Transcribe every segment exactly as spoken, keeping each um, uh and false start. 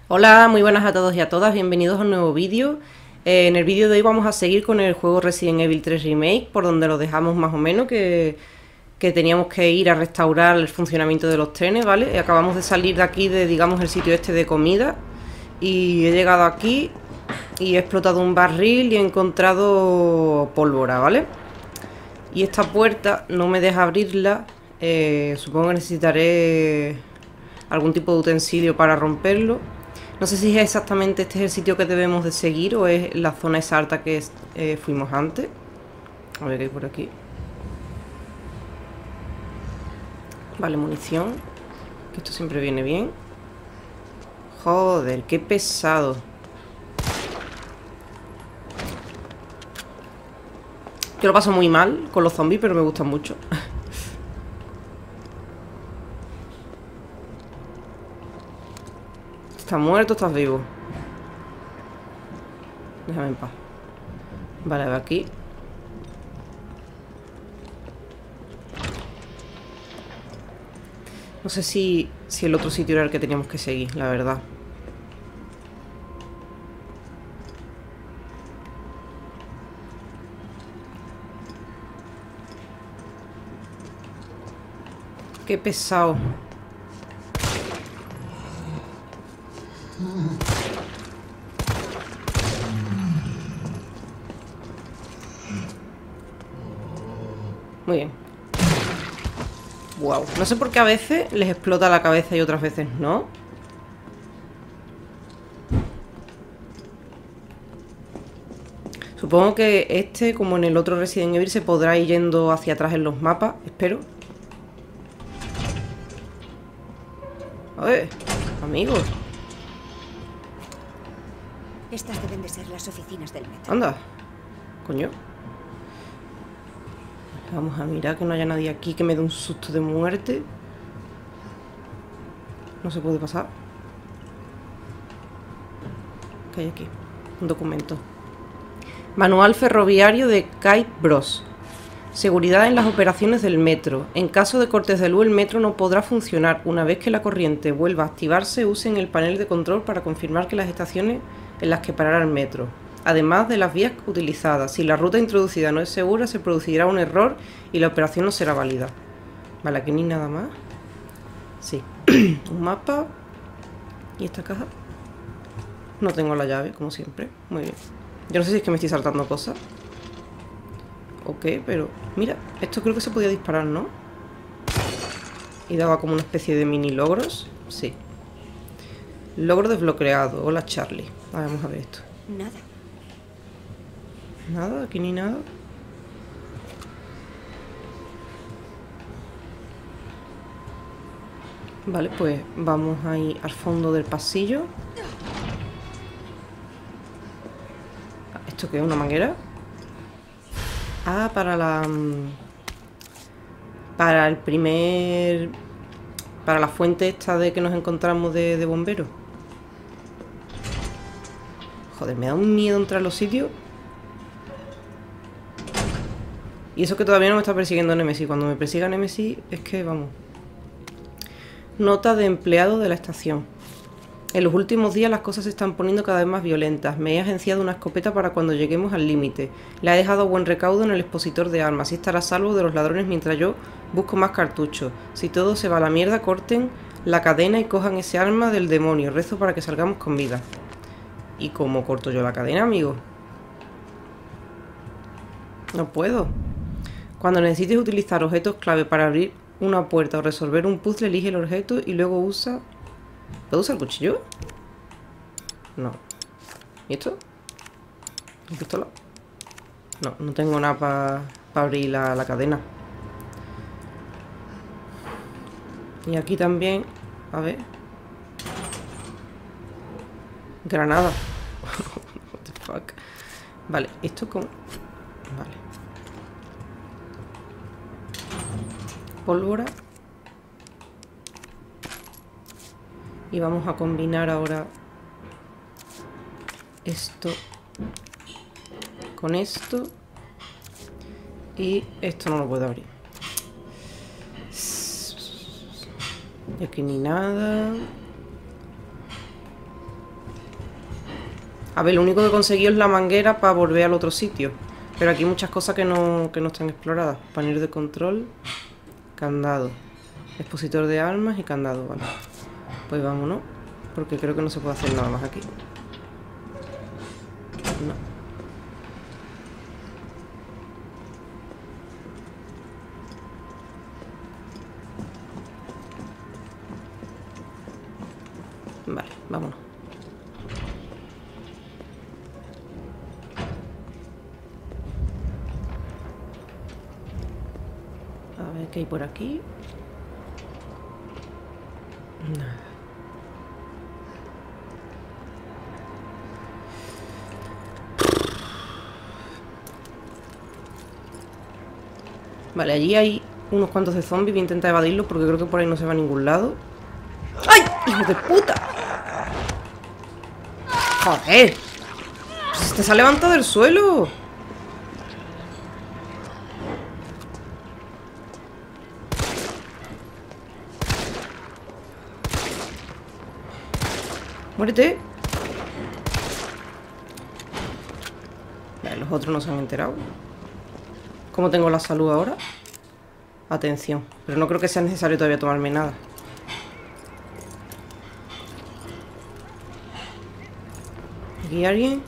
Hola, muy buenas a todos y a todas, bienvenidos a un nuevo vídeo. Eh, en el vídeo de hoy vamos a seguir con el juego Resident Evil tres Remake, por donde lo dejamos más o menos, que, que teníamos que ir a restaurar el funcionamiento de los trenes, ¿vale? Acabamos de salir de aquí, de digamos el sitio este de comida, y he llegado aquí y he explotado un barril y he encontrado pólvora, ¿vale? Y esta puerta no me deja abrirla, eh, supongo que necesitaré algún tipo de utensilio para romperlo. No sé si es exactamente este es el sitio que debemos de seguir o es la zona esa alta que es, eh, fuimos antes. A ver qué hay por aquí. Vale, munición. Que esto siempre viene bien. Joder, qué pesado. Yo lo paso muy mal con los zombies, pero me gustan mucho. ¿Estás muerto o estás vivo? Déjame en paz. Vale, de aquí. No sé si, si el otro sitio era el que teníamos que seguir, la verdad. Qué pesado. Muy bien. Wow. No sé por qué a veces les explota la cabeza y otras veces no. Supongo que este, como en el otro Resident Evil, se podrá ir yendo hacia atrás en los mapas. Espero. A ver, amigos. Estas deben de ser las oficinas del metro. Anda. Coño. Vamos a mirar que no haya nadie aquí que me dé un susto de muerte. No se puede pasar. ¿Qué hay aquí? Un documento. Manual ferroviario de Kite Bros. Seguridad en las operaciones del metro. En caso de cortes de luz, el metro no podrá funcionar. Una vez que la corriente vuelva a activarse, usen el panel de control para confirmar que las estaciones en las que parará el metro. Además de las vías utilizadas. Si la ruta introducida no es segura, se producirá un error y la operación no será válida. Vale, aquí ni nada más. Sí. Un mapa. ¿Y esta caja? No tengo la llave, como siempre. Muy bien. Yo no sé si es que me estoy saltando cosas. Ok, pero... Mira, esto creo que se podía disparar, ¿no? Y daba como una especie de mini logros. Sí. Logro desbloqueado. Hola, Charlie. A ver, vamos a ver esto. Nada. Nada, aquí ni nada. Vale, pues vamos a ir al fondo del pasillo. ¿Esto qué es? ¿Una manguera? Ah, para la... Para el primer... Para la fuente esta de que nos encontramos de, de bomberos. Joder, me da un miedo entrar a los sitios. Y eso que todavía no me está persiguiendo Nemesis. Cuando me persiga Nemesis es que, vamos. Nota de empleado de la estación. En los últimos días las cosas se están poniendo cada vez más violentas. Me he agenciado una escopeta para cuando lleguemos al límite. La he dejado buen recaudo en el expositor de armas. Así estará a salvo de los ladrones mientras yo busco más cartuchos. Si todo se va a la mierda, corten la cadena y cojan ese arma del demonio. Rezo para que salgamos con vida. ¿Y cómo corto yo la cadena, amigo? No puedo. Cuando necesites utilizar objetos clave para abrir una puerta o resolver un puzzle, elige el objeto y luego usa... ¿Puedo usar el cuchillo? No. ¿Y esto? ¿La pistola? No, no tengo nada para pa abrir la, la cadena. Y aquí también... A ver... Granada. What the fuck. Vale, esto con... Vale. Pólvora. Y vamos a combinar ahora esto con esto. Y esto no lo puedo abrir. Y aquí ni nada. A ver, lo único que he conseguido es la manguera para volver al otro sitio. Pero aquí hay muchas cosas que no, que no están exploradas. Panel de control. Candado. Expositor de armas y candado, vale. Pues vámonos. Porque creo que no se puede hacer nada más aquí. No. Vale, vámonos. A ver qué hay por aquí. Nada. Vale, allí hay unos cuantos de zombies. Voy a intentar evadirlos porque creo que por ahí no se va a ningún lado. ¡Ay! ¡Hijo de puta! ¡Joder! ¡Este se ha levantado del suelo! ¡Muérete! Vale, los otros no se han enterado. ¿Cómo tengo la salud ahora? Atención. Pero no creo que sea necesario todavía tomarme nada. ¿Aquí hay alguien?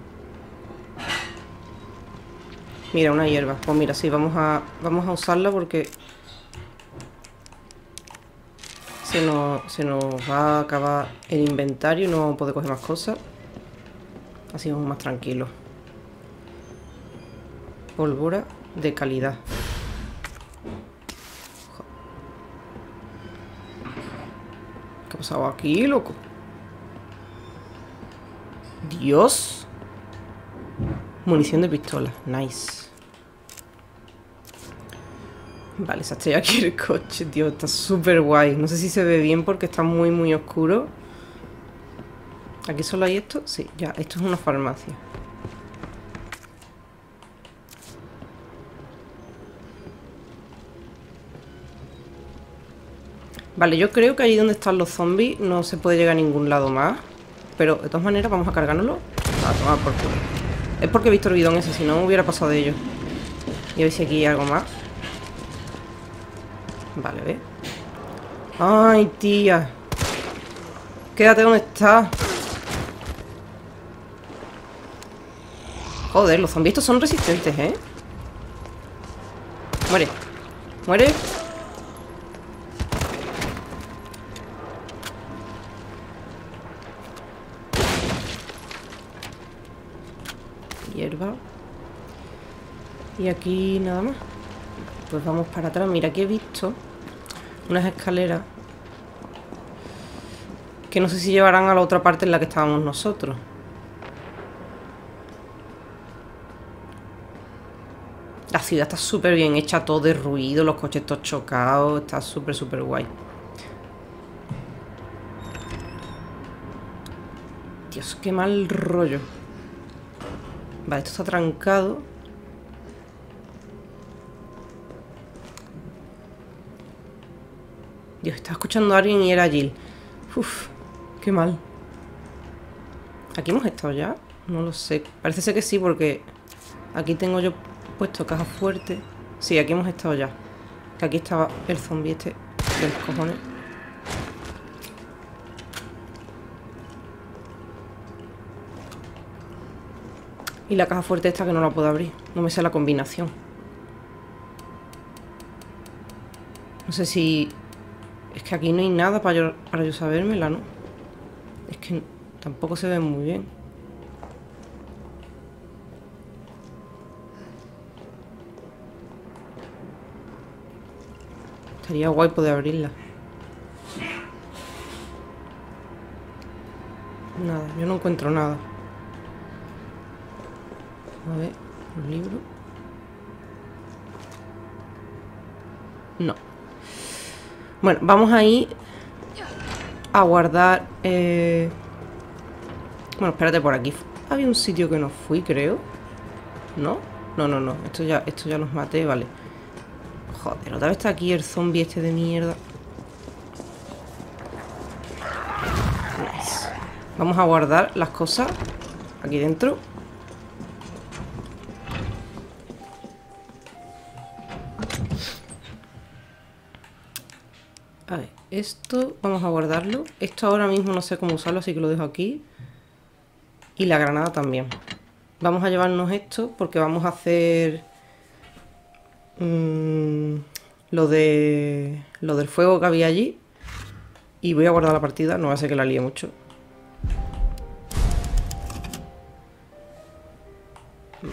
Mira, una hierba. Pues mira, sí, vamos a, vamos a usarla porque se nos, se nos va a acabar el inventario y no puedo coger más cosas. Así vamos más tranquilos. Pólvora de calidad. ¿Qué ha pasado aquí, loco? Dios. Munición de pistola. Nice. Vale, se ha estrellado aquí el coche, tío. Está súper guay. No sé si se ve bien porque está muy, muy oscuro. ¿Aquí solo hay esto? Sí, ya. Esto es una farmacia. Vale, yo creo que ahí donde están los zombies no se puede llegar a ningún lado más. Pero de todas maneras vamos a cargárnoslo. A tomar por culo. Es porque he visto el bidón ese, si no hubiera pasado de ello. Y a ver si aquí hay algo más. Vale, ve. Ay, tía. Quédate donde estás. Joder, los zombies estos son resistentes, ¿eh? Muere. Muere. Hierba. Y aquí nada más. Pues vamos para atrás. Mira, aquí he visto unas escaleras que no sé si llevarán a la otra parte en la que estábamos nosotros. La ciudad está súper bien hecha, todo derruido, los coches todos chocados. Está súper, súper guay. Dios, qué mal rollo. Vale, esto está trancado. Dios, estaba escuchando a alguien y era Jill. Uf, qué mal. ¿Aquí hemos estado ya? No lo sé. Parece ser que sí, porque aquí tengo yo puesto caja fuerte. Sí, aquí hemos estado ya. Que aquí estaba el zombie este de los cojones. Y la caja fuerte esta que no la puedo abrir. No me sé la combinación. No sé si... Es que aquí no hay nada para yo, para yo sabérmela, ¿no? Es que tampoco se ve muy bien. Estaría guay poder abrirla. Nada, yo no encuentro nada. A ver, un libro. No. Bueno, vamos a ir a guardar... Eh... Bueno, espérate, por aquí había un sitio que no fui, creo. ¿No? No, no, no. Esto ya, esto ya los maté, vale. Joder, otra vez está aquí el zombie este de mierda. Nice. Vamos a guardar las cosas aquí dentro. A ver, esto vamos a guardarlo. Esto ahora mismo no sé cómo usarlo, así que lo dejo aquí. Y la granada también. Vamos a llevarnos esto porque vamos a hacer mmm, lo de lo del fuego que había allí. Y voy a guardar la partida, no va a ser que la líe mucho. Vale.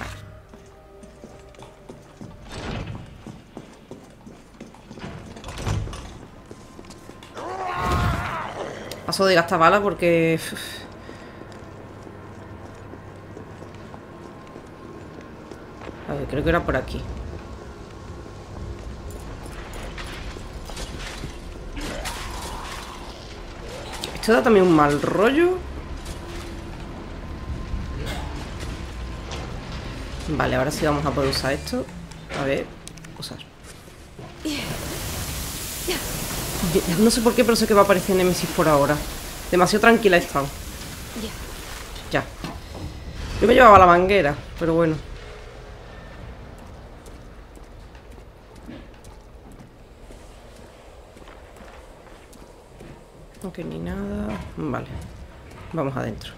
Paso de gastar balas porque... A ver, creo que era por aquí. Esto da también un mal rollo. Vale, ahora sí vamos a poder usar esto. A ver, usar. No sé por qué, pero sé que va a aparecer Némesis por ahora. Demasiado tranquila he estado. Ya. Yo me llevaba la manguera, pero bueno. Ok, ni nada. Vale. Vamos adentro.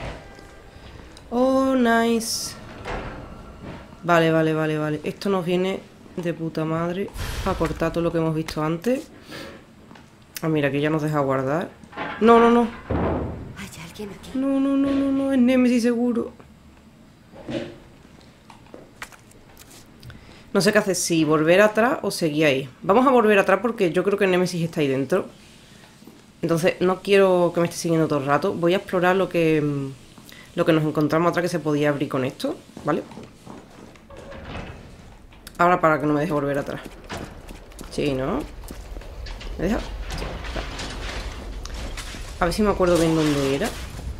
Oh, nice. Vale, vale, vale, vale. Esto nos viene de puta madre para cortar todo lo que hemos visto antes. Ah, mira, que ya nos deja guardar. No, no, no. ¿Hay alguien aquí? No, no, no, no, no. Es Némesis seguro. No sé qué hacer, si volver atrás o seguir ahí. Vamos a volver atrás porque yo creo que Némesis está ahí dentro. Entonces no quiero que me esté siguiendo todo el rato. Voy a explorar lo que lo que nos encontramos atrás que se podía abrir con esto, ¿vale? Ahora para que no me deje volver atrás. Sí, ¿no? ¿Me deja? Sí, claro. A ver si me acuerdo bien dónde era.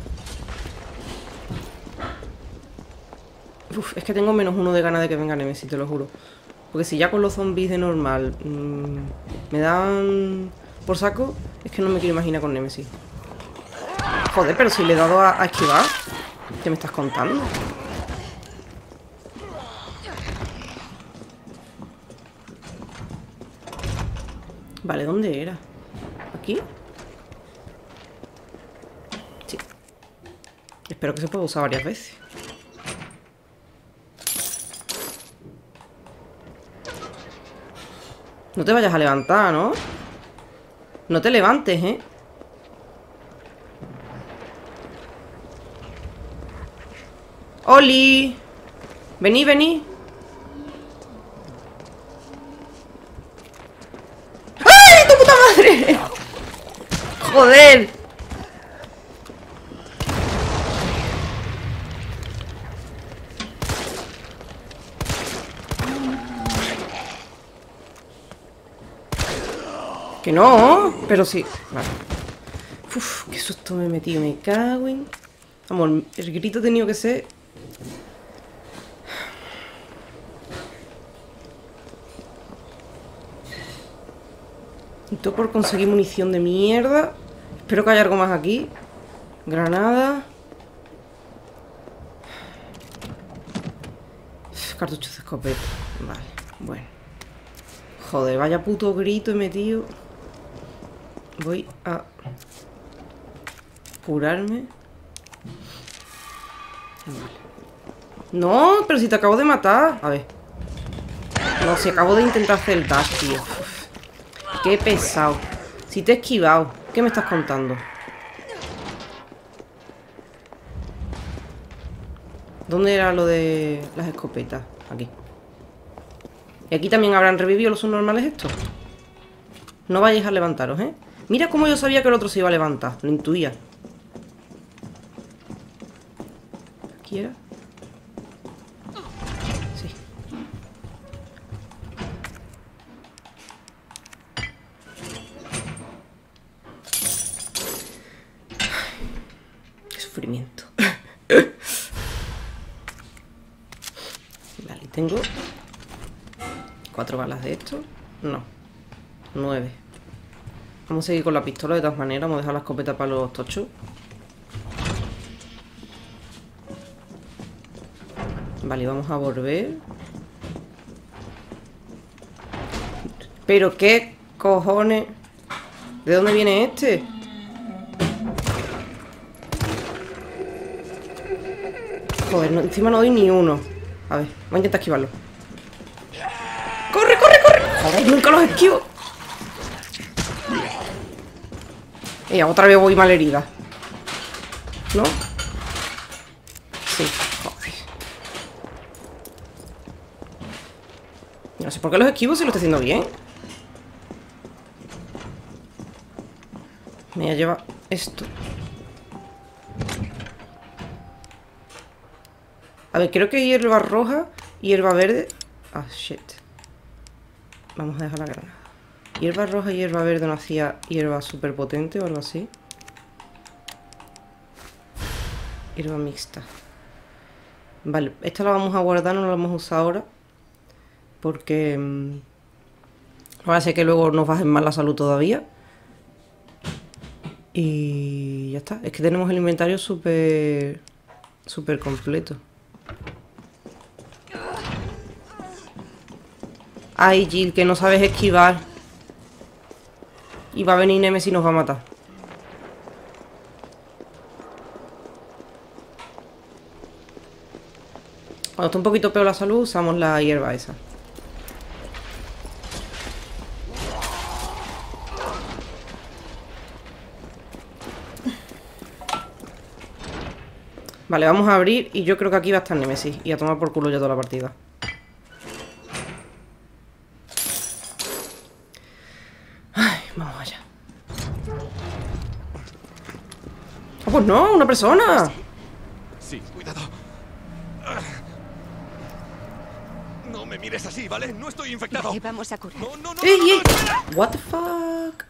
Uf, es que tengo menos uno de ganas de que venga Némesis, te lo juro. Porque si ya con los zombies de normal mmm, me dan por saco, es que no me quiero imaginar con Némesis. Joder, pero si le he dado a, a esquivar. ¿Qué me estás contando? Vale, ¿dónde era? ¿Aquí? Sí. Espero que se pueda usar varias veces. No te vayas a levantar, ¿no? No te levantes, ¿eh? ¡Oli! Vení, vení. ¡Ay, tu puta madre! ¡Joder! Que no, pero sí. Vale. Uf, qué susto me he metido, me cago en... Amor, el grito ha tenido que ser... Y todo por conseguir munición de mierda. Espero que haya algo más aquí. Granada. Cartuchos de escopeta. Vale, bueno. Joder, vaya puto grito he metido. Voy a curarme. Vale. No, pero si te acabo de matar. A ver. No, si acabo de intentar hacer el dash, tío. Uf, qué pesado. Si te he esquivado. ¿Qué me estás contando? ¿Dónde era lo de las escopetas? Aquí. Y aquí también habrán revivido los subnormales estos. No vayáis a levantaros, ¿eh? Mira cómo yo sabía que el otro se iba a levantar. Lo intuía. ¿Aquí era? Sí. Qué sufrimiento. Vale, tengo cuatro balas de esto. No. Nueve. Vamos a seguir con la pistola de todas maneras. Vamos a dejar la escopeta para los tochos. Vale, vamos a volver. ¿Pero qué cojones? ¿De dónde viene este? Joder, no, encima no doy ni uno. A ver, voy a intentar esquivarlo. ¡Corre, corre, corre! Joder, nunca los esquivo. Ella, otra vez voy mal herida. ¿No? Sí, joder. No sé por qué los esquivo si lo estoy haciendo bien. Me lleva esto. A ver, creo que hierba roja y hierba verde. Ah, shit. Vamos a dejar la granada. Hierba roja y hierba verde no hacía hierba súper potente o algo así. Hierba mixta. Vale, esta la vamos a guardar, no la vamos a usar ahora. Porque mmm, va a ser que luego nos bajen más la salud todavía. Y ya está. Es que tenemos el inventario súper súper completo. Ay, Jill, que no sabes esquivar. Y va a venir Nemesis y nos va a matar. Cuando está un poquito peor la salud, usamos la hierba esa. Vale, vamos a abrir y yo creo que aquí va a estar Nemesis. Y a tomar por culo ya toda la partida. Ay, vamos allá. ¡Oh, pues no! ¡Una persona! Sí, cuidado. No me mires así, ¿vale? No estoy infectado. Vale, vamos a curar. No, no, no, ¡Ey, no, no, ey! espera. What the fuck?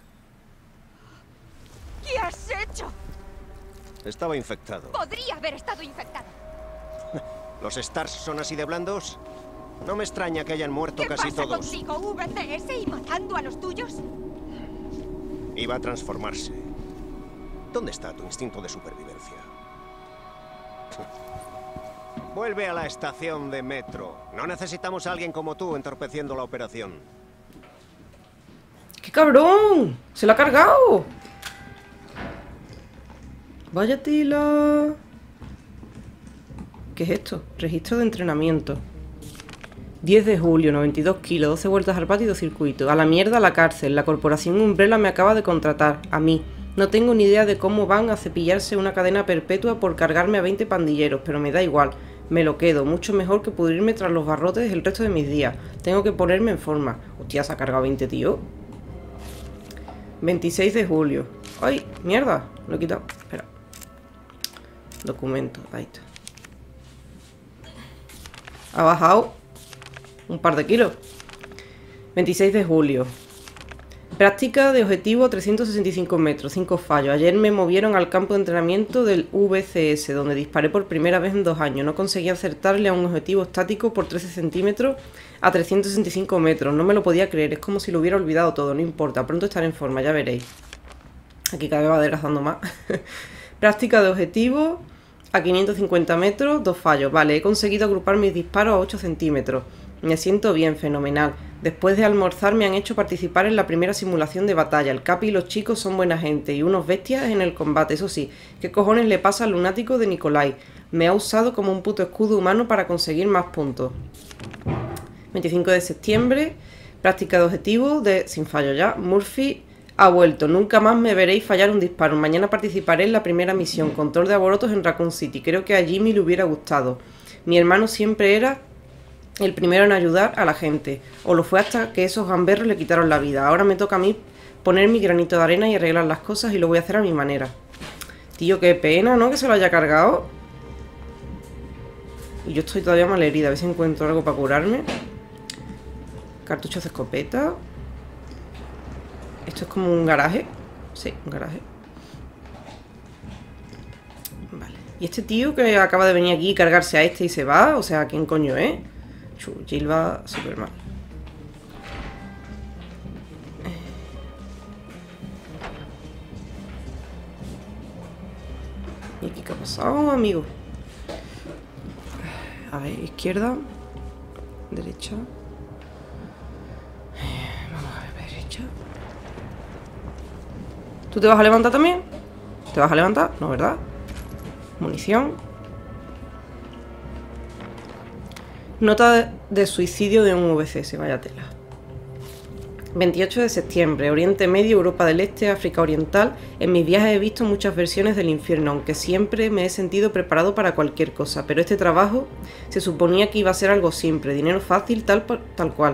¿Qué has hecho? Estaba infectado. Podría haber estado infectado. ¿Los Stars son así de blandos? No me extraña que hayan muerto ¿Qué casi pasa todos. contigo, V C S, y matando a los tuyos? Iba a transformarse. ¿Dónde está tu instinto de supervivencia? Vuelve a la estación de metro. No necesitamos a alguien como tú entorpeciendo la operación. ¡Qué cabrón! ¡Se lo ha cargado! Vaya tela. ¿Qué es esto? Registro de entrenamiento. diez de julio, noventa y dos kilos, doce vueltas al patio y dos circuitos. A la mierda a la cárcel. La corporación Umbrella me acaba de contratar. A mí. No tengo ni idea de cómo van a cepillarse una cadena perpetua por cargarme a veinte pandilleros, pero me da igual. Me lo quedo. Mucho mejor que pudrirme tras los barrotes el resto de mis días. Tengo que ponerme en forma. Hostia, se ha cargado veinte, tío. veintiséis de julio. ¡Ay! ¡Mierda! Lo he quitado. Espera. Documento. Ahí está. Ha bajado un par de kilos. veintiséis de julio. Práctica de objetivo trescientos sesenta y cinco metros, cinco fallos. Ayer me movieron al campo de entrenamiento del V C S, donde disparé por primera vez en dos años. No conseguí acertarle a un objetivo estático por trece centímetros a trescientos sesenta y cinco metros. No me lo podía creer, es como si lo hubiera olvidado todo. No importa, pronto estaré en forma, ya veréis. Aquí cada vez va adelgazando más. Práctica de objetivo a quinientos cincuenta metros, dos fallos. Vale, he conseguido agrupar mis disparos a ocho centímetros. Me siento bien, fenomenal. Después de almorzar me han hecho participar en la primera simulación de batalla. El Capi y los chicos son buena gente y unos bestias en el combate. Eso sí, ¿qué cojones le pasa al lunático de Nikolai? Me ha usado como un puto escudo humano para conseguir más puntos. veinticinco de septiembre, práctica de objetivo de sin fallo ya. Murphy ha vuelto. Nunca más me veréis fallar un disparo. Mañana participaré en la primera misión, control de alborotos en Raccoon City. Creo que a Jimmy le hubiera gustado. Mi hermano siempre era el primero en ayudar a la gente. O lo fue hasta que esos gamberros le quitaron la vida. Ahora me toca a mí poner mi granito de arena y arreglar las cosas y lo voy a hacer a mi manera. Tío, qué pena, ¿no? Que se lo haya cargado. Y yo estoy todavía mal herida. A ver si encuentro algo para curarme. Cartuchos de escopeta. Esto es como un garaje. Sí, un garaje. Vale. Y este tío que acaba de venir aquí y cargarse a este y se va. O sea, ¿quién coño es? Jill va súper mal. ¿Y aquí qué ha pasado, amigo? A ver, izquierda. Derecha. Vamos a ver, derecha. ¿Tú te vas a levantar también? ¿Te vas a levantar? No, ¿verdad? Munición. Nota de, de suicidio de un V C S, vaya tela. veintiocho de septiembre, Oriente Medio, Europa del Este, África Oriental. En mis viajes he visto muchas versiones del infierno, aunque siempre me he sentido preparado para cualquier cosa. Pero este trabajo se suponía que iba a ser algo simple, dinero fácil, tal, tal cual.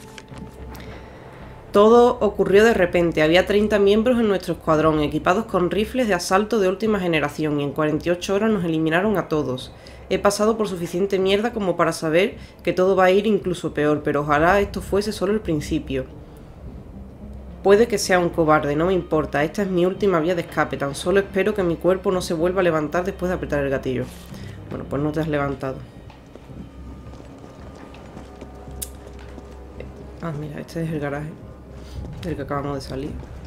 Todo ocurrió de repente. Había treinta miembros en nuestro escuadrón, equipados con rifles de asalto de última generación, y en cuarenta y ocho horas nos eliminaron a todos. He pasado por suficiente mierda como para saber que todo va a ir incluso peor, pero ojalá esto fuese solo el principio. Puede que sea un cobarde, no me importa. Esta es mi última vía de escape. Tan solo espero que mi cuerpo no se vuelva a levantar después de apretar el gatillo. Bueno, pues no te has levantado. Ah, mira, este es el garaje del que acabamos de salir.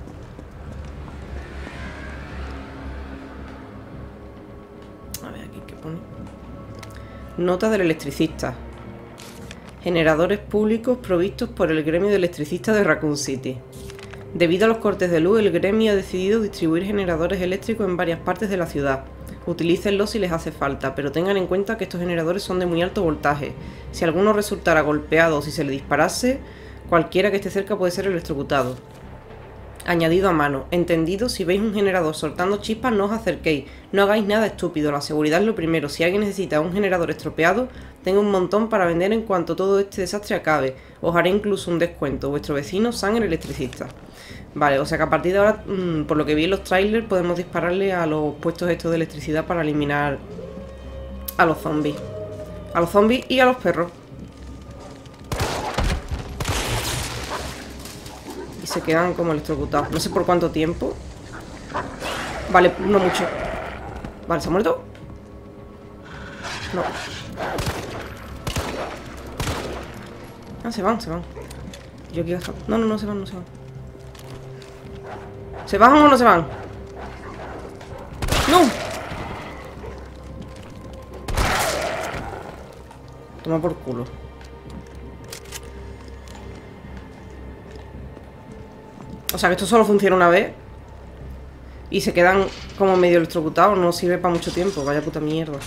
A ver, aquí qué pone. Nota del electricista. Generadores públicos provistos por el gremio de electricistas de Raccoon City. Debido a los cortes de luz, el gremio ha decidido distribuir generadores eléctricos en varias partes de la ciudad. Utilícenlos si les hace falta, pero tengan en cuenta que estos generadores son de muy alto voltaje. Si alguno resultara golpeado o si se le disparase, cualquiera que esté cerca puede ser electrocutado. Añadido a mano. Entendido, si veis un generador soltando chispas, no os acerquéis. No hagáis nada estúpido, la seguridad es lo primero. Si alguien necesita un generador estropeado, tengo un montón para vender en cuanto todo este desastre acabe. Os haré incluso un descuento. Vuestro vecino, Sam, el electricista. Vale, o sea que a partir de ahora, mmm, por lo que vi en los trailers, podemos dispararle a los puestos estos de electricidad para eliminar a los zombies. A los zombies y a los perros. Y se quedan como electrocutados. No sé por cuánto tiempo. Vale, no mucho. Vale, ¿se ha muerto? No. Ah, se van, se van. Yo aquí gasto. No, no, no se van, no se van. ¿Se van o no se van? ¡No! Toma por culo. O sea que esto solo funciona una vez. Y se quedan como medio electrocutados. No sirve para mucho tiempo. Vaya puta mierda.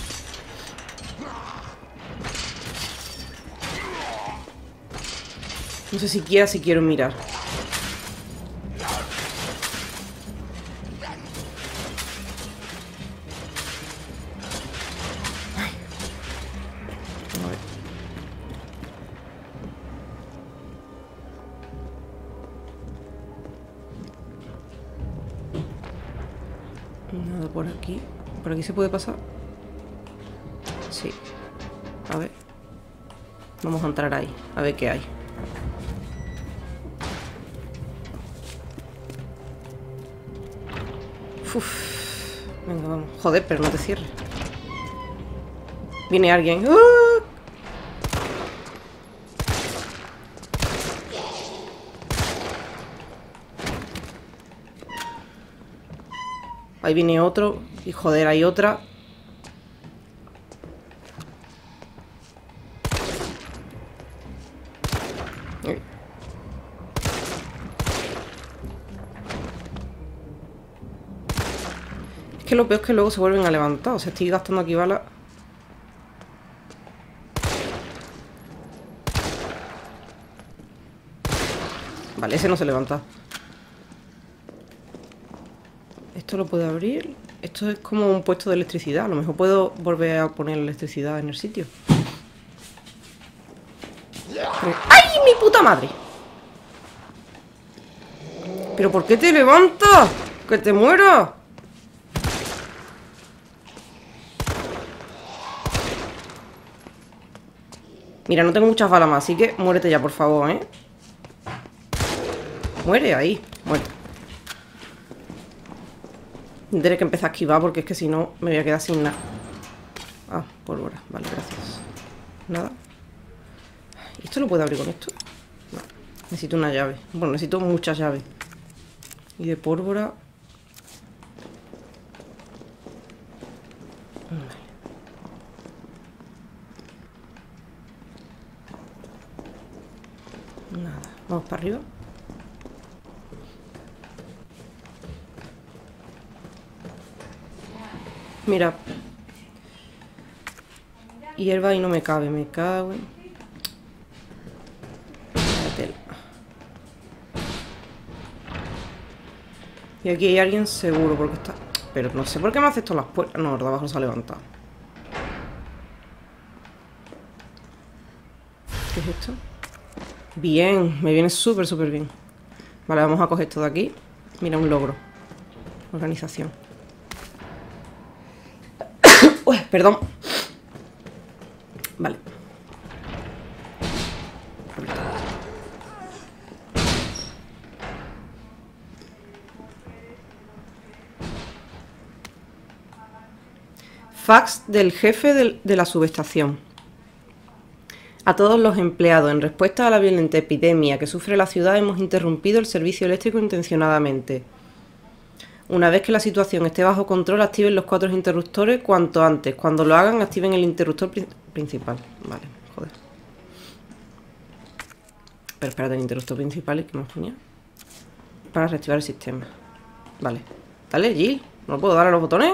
No sé siquiera si quiero mirar. Nada por aquí. ¿Por aquí se puede pasar? Sí. A ver. Vamos a entrar ahí. A ver qué hay. Uf. Venga, vamos. Joder, pero no te cierres. Viene alguien. ¡Ah! Ahí viene otro. Y joder, hay otra. Es que lo peor es que luego se vuelven a levantar. O sea, estoy gastando aquí balas. Vale, ese no se levanta. Esto lo puedo abrir. Esto es como un puesto de electricidad. A lo mejor puedo volver a poner electricidad en el sitio. ¡Ay, mi puta madre! ¿Pero por qué te levantas? ¡Que te mueras! Mira, no tengo muchas balas más, así que muérete ya, por favor, ¿eh? Muere ahí, muerto. Tendré que empezar a esquivar porque es que si no me voy a quedar sin nada. Ah, pólvora, vale, gracias. Nada. ¿Y esto lo puedo abrir con esto? No, necesito una llave. Bueno, necesito muchas llaves. Y de pólvora. Vale. Nada. Vamos para arriba. Mira. Hierba y no me cabe, me cago en... Y aquí hay alguien seguro porque está... Pero no sé por qué me hace esto las puertas. No, el de abajo se ha levantado. ¿Qué es esto? Bien, me viene súper, súper bien. Vale, vamos a coger esto de aquí. Mira, un logro. Organización. Uy, perdón. Vale. Fax del jefe del- de la subestación. A todos los empleados, en respuesta a la violenta epidemia que sufre la ciudad, hemos interrumpido el servicio eléctrico intencionadamente. Una vez que la situación esté bajo control, activen los cuatro interruptores cuanto antes. Cuando lo hagan, activen el interruptor pri- principal. Vale, joder. Pero espérate, el interruptor principal, ¿y qué más ponía? Para reactivar el sistema. Vale. Dale, Jill. ¿No puedo dar a los botones?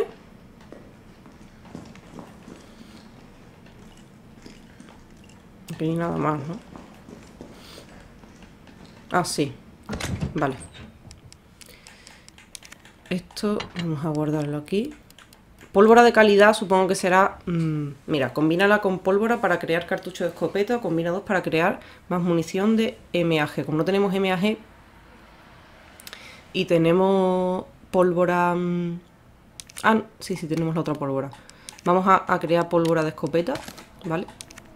Aquí hay nada más, ¿no? Ah, sí. Vale. Esto vamos a guardarlo aquí. Pólvora de calidad supongo que será... Mmm, mira, combínala con pólvora para crear cartucho de escopeta o combina dos para crear más munición de M A G. Como no tenemos M A G y tenemos pólvora... Mmm, ah, sí, sí, tenemos la otra pólvora. Vamos a, a crear pólvora de escopeta, ¿vale?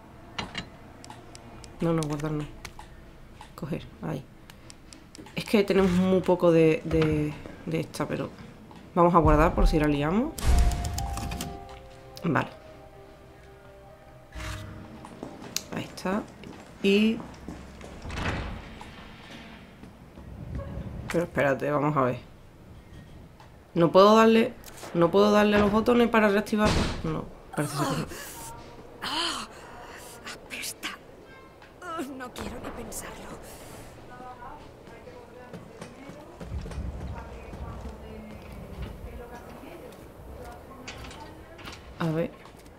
No, no, guardar no. Coger, ahí. Es que tenemos muy poco de, de, de esta, pero... Vamos a guardar por si la liamos. Vale. Ahí está. Y... Pero espérate, vamos a ver. No puedo darle... No puedo darle a los botones para reactivar... No, parece ser que no. Apesta. Oh, no quiero ni pensarlo. A ver.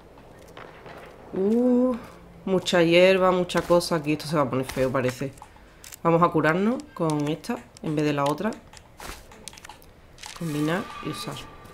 Uh, mucha hierba, mucha cosa. Aquí esto se va a poner feo, parece. Vamos a curarnos con esta en vez de la otra. Combinar y usar.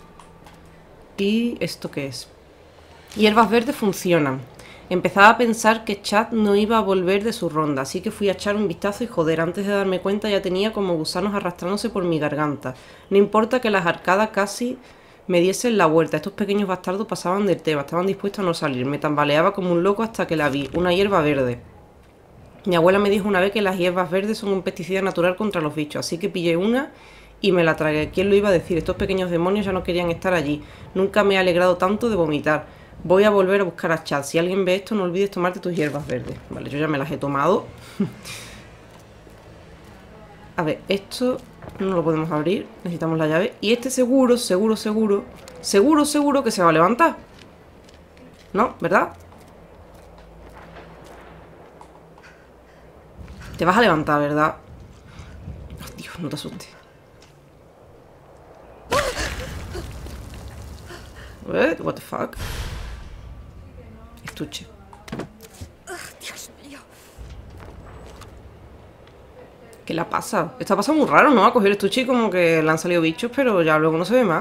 ¿Y esto qué es? Hierbas verdes funcionan. Empezaba a pensar que Chad no iba a volver de su ronda, así que fui a echar un vistazo y joder, antes de darme cuenta ya tenía como gusanos arrastrándose por mi garganta. No importa que las arcadas casi me diesen la vuelta, estos pequeños bastardos pasaban del tema, estaban dispuestos a no salir. Me tambaleaba como un loco hasta que la vi, una hierba verde. Mi abuela me dijo una vez que las hierbas verdes son un pesticida natural contra los bichos, así que pillé una y me la tragué. ¿Quién lo iba a decir? Estos pequeños demonios ya no querían estar allí. Nunca me he alegrado tanto de vomitar. Voy a volver a buscar a Chad. Si alguien ve esto, no olvides tomarte tus hierbas verdes. Vale, yo ya me las he tomado. A ver, esto no lo podemos abrir. Necesitamos la llave. Y este seguro, seguro, seguro, seguro, seguro que se va a levantar. ¿No? ¿Verdad? Te vas a levantar, ¿verdad? Oh, Dios, no te asustes. What? What the fuck? Estuche. Dios mío. ¿Qué le pasa? Está pasando muy raro, ¿no? Ha cogido el estuche y como que le han salido bichos, pero ya luego no se ve más.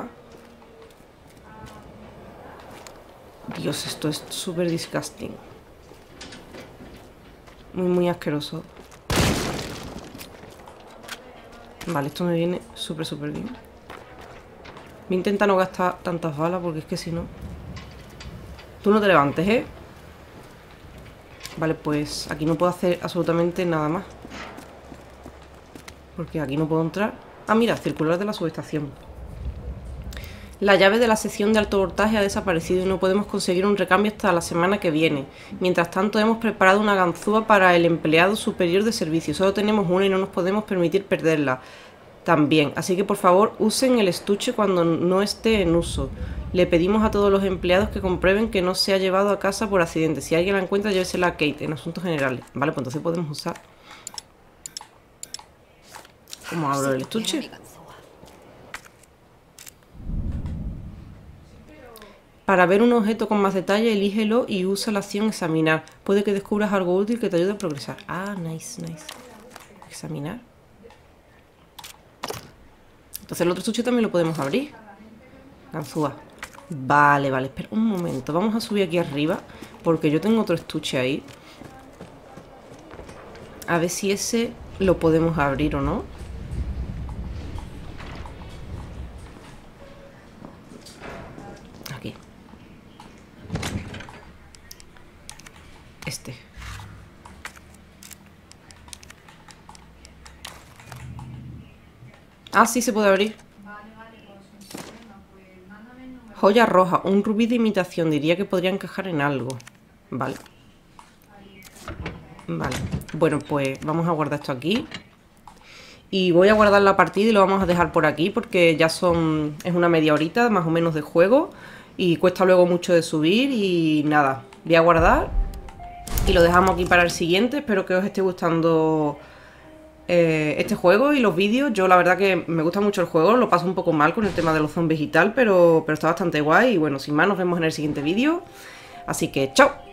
Dios, esto es súper disgusting. Muy, muy asqueroso. Vale, esto me viene súper, súper bien. Voy a intentar no gastar tantas balas porque es que si no... Tú no te levantes, ¿eh? Vale, pues aquí no puedo hacer absolutamente nada más. Porque aquí no puedo entrar. Ah, mira, circular de la subestación. La llave de la sección de alto voltaje ha desaparecido y no podemos conseguir un recambio hasta la semana que viene. Mientras tanto, hemos preparado una ganzúa para el empleado superior de servicio. Solo tenemos una y no nos podemos permitir perderla también. Así que por favor, usen el estuche cuando no esté en uso. Le pedimos a todos los empleados que comprueben que no se ha llevado a casa por accidente. Si alguien la encuentra, llévesela a Kate en asuntos generales. Vale, pues entonces podemos usar ¿Cómo abro el estuche? Mi ganzúa. Para ver un objeto con más detalle, elígelo y usa la acción examinar. Puede que descubras algo útil que te ayude a progresar. Ah, nice, nice. Examinar. Entonces el otro estuche también lo podemos abrir. Ganzúa. Vale, vale, espera un momento. Vamos a subir aquí arriba, porque yo tengo otro estuche ahí. A ver si ese lo podemos abrir o no. Aquí. Este. Ah, sí, se puede abrir. Joya roja, un rubí de imitación. Diría que podría encajar en algo. Vale. Vale. Bueno, pues vamos a guardar esto aquí. Y voy a guardar la partida y lo vamos a dejar por aquí porque ya son... es una media horita más o menos de juego. Y cuesta luego mucho de subir y nada. Voy a guardar y lo dejamos aquí para el siguiente. Espero que os esté gustando eh, este juego y los vídeos. Yo la verdad que me gusta mucho el juego. Lo paso un poco mal con el tema de los zombies y tal, pero, pero está bastante guay. Y bueno, sin más, nos vemos en el siguiente vídeo. Así que chao.